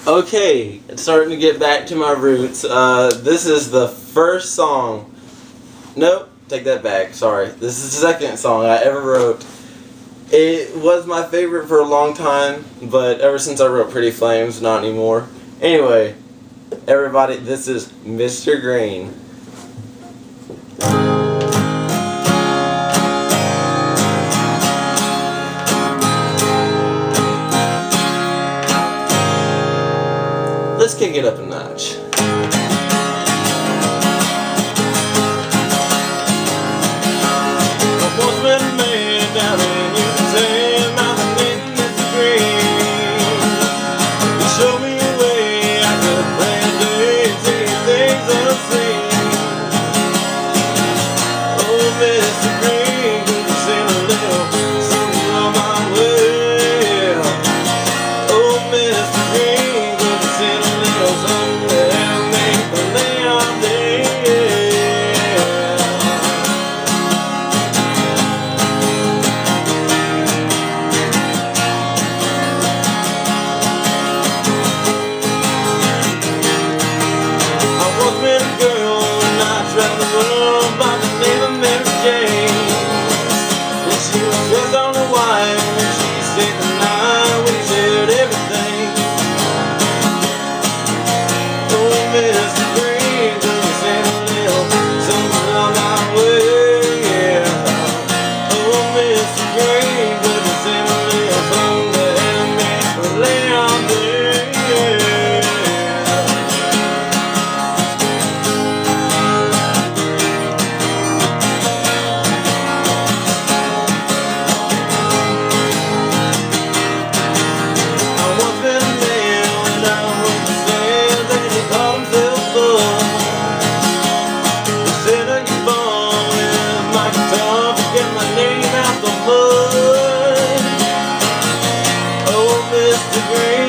Okay, it's starting to get back to my roots. This is the first song. Nope, take that back. Sorry. This is the second song I ever wrote. It was my favorite for a long time, but ever since I wrote Pretty Flames, not anymore. Anyway, everybody, this is Mr. Green. Let's kick it up a notch. I once met a man down in Yucatan, my name is Mr. Green. He showed me a way I could plan days, see things unseen. Oh, Mr. Green, could you send a little something on my way? Oh, Mr. Green, could you send a little something to help me lay on day? I once met a girl and I traveled the world by the name of Mary Jane. And she was dressed all in white when she stayed the night, we shared everything. Oh, Mr. Green, could you send a little something on my way? Yeah. Oh, Mr. Green, could you send a little something to help me lay on day? I once met a man when I was the sand and he called himself Bud. He said I could fall with my guitar to get my name out the mud. Oh, Mr. Green.